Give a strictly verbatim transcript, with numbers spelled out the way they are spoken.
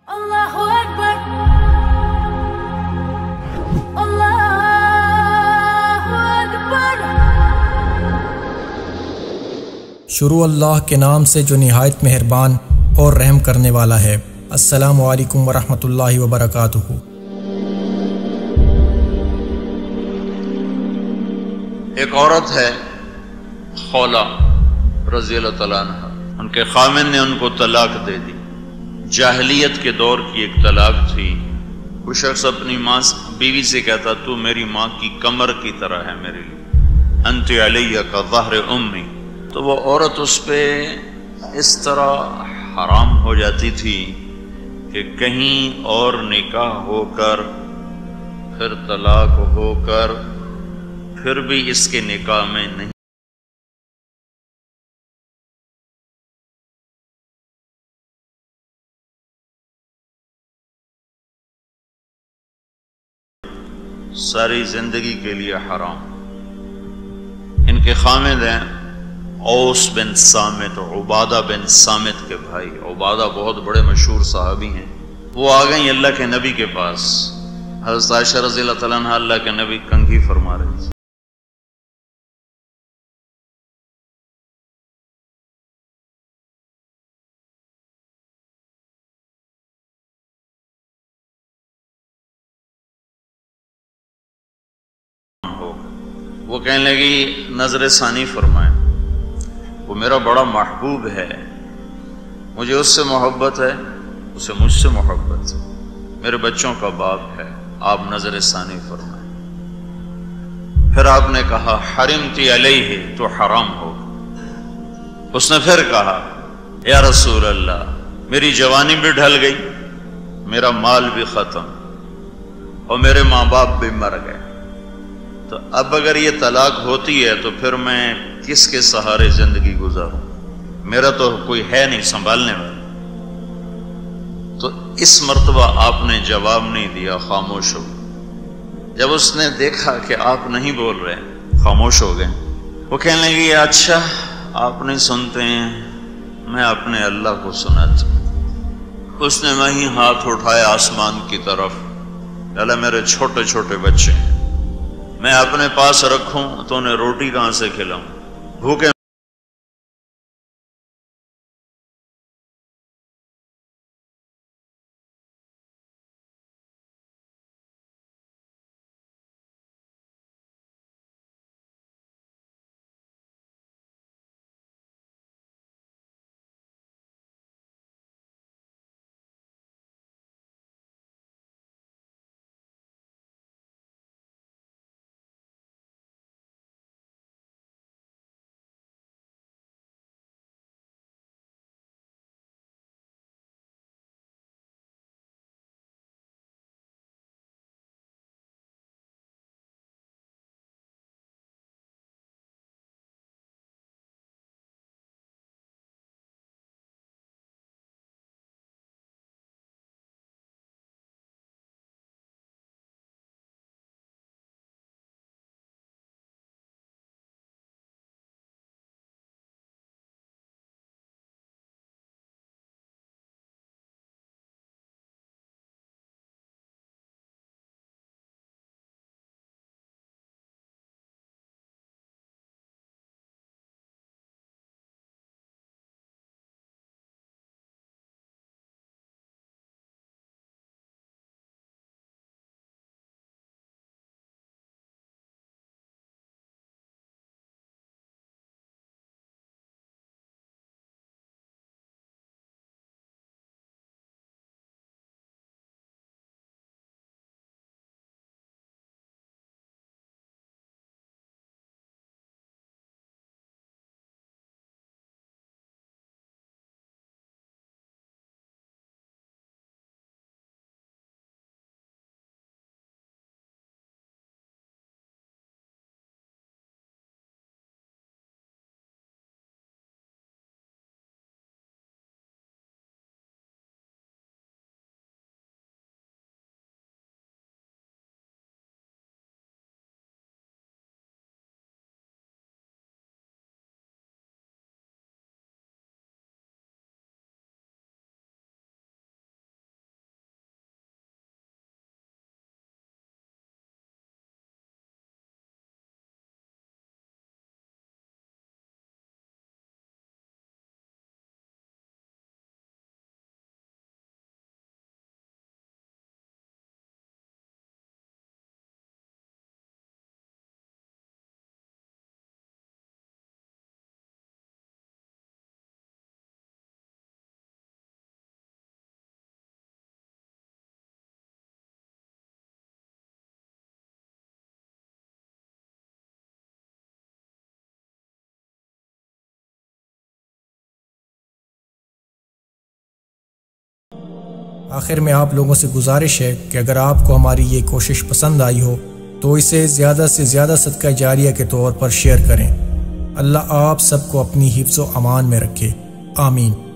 Allahu Akbar, Allahu Akbar. شروع اللہ کے نام سے جو نہایت مہربان اور رحم کرنے والا ہے۔ السلام علیکم ورحمۃ اللہ وبرکاتہ۔ ایک عورت ہے خولا رضی اللہ تعالیٰ عنہ، ان کے خامن نے ان کو طلاق دے دی۔ جاہلیت کے دور کی ایک طلاق تھی۔ وہ شخص اپنی ماں بیوی سے کہتا تو میری ماں کی کمر کی طرح ہے میرے لیے، انت علیہ کا ظہر امی۔ تو وہ عورت اس پہ اس طرح حرام ہو جاتی تھی کہ کہیں اور نکاح ہو کر پھر طلاق ہو کر پھر بھی اس کے نکاح میں نہیں ساری زندگی کے لیے حرام۔ ان کے خامد ہیں اوس بن صامت، عبادہ بن صامت کے بھائی۔ عبادہ بہت بڑے مشہور صحابی ہیں۔ وہ آ گئیں اللہ کے نبی کے پاس۔ حضرت عائشہ رضی اللہ تعالیٰ عنہ اللہ کے نبی کنگھی فرما رہے تھے۔ وہ کہنے لگی نظر ثانی فرمائیں، وہ میرا بڑا محبوب ہے، مجھے اس سے محبت ہے، اسے مجھ سے محبت ہے، میرے بچوں کا باپ ہے، آپ نظر ثانی فرمائیں۔ پھر آپ نے کہا حرمتی علیہ، تو حرام ہوگا۔ اس نے پھر کہا یا رسول اللہ میری جوانی بھی ڈھل گئی، میرا مال بھی ختم اور میرے ماں باپ بھی مر گئے، تو اب اگر یہ طلاق ہوتی ہے تو پھر میں کس کے سہارے زندگی گزاروں؟ میرا تو کوئی ہے نہیں سنبھالنے والا۔ تو اس مرتبہ آپ نے جواب نہیں دیا، خاموش ہو گئے۔ جب اس نے دیکھا کہ آپ نہیں بول رہے، خاموش ہو گئے، وہ کہنے لگی اچھا آپ نہیں سنتے ہیں، میں اپنے اللہ کو سناتا ہوں۔ اس نے وہیں ہاتھ اٹھایا آسمان کی طرف، اللہ میرے چھوٹے چھوٹے بچے ہیں، میں اپنے پاس رکھوں تو انہیں روٹی کہاں سے کھلاؤں؟ بھوکے آخر میں آپ لوگوں سے گزارش ہے کہ اگر آپ کو ہماری یہ کوشش پسند آئی ہو تو اسے زیادہ سے زیادہ صدقہ جاریہ کے طور پر شیئر کریں۔ اللہ آپ سب کو اپنی حفظ و امان میں رکھے، آمین۔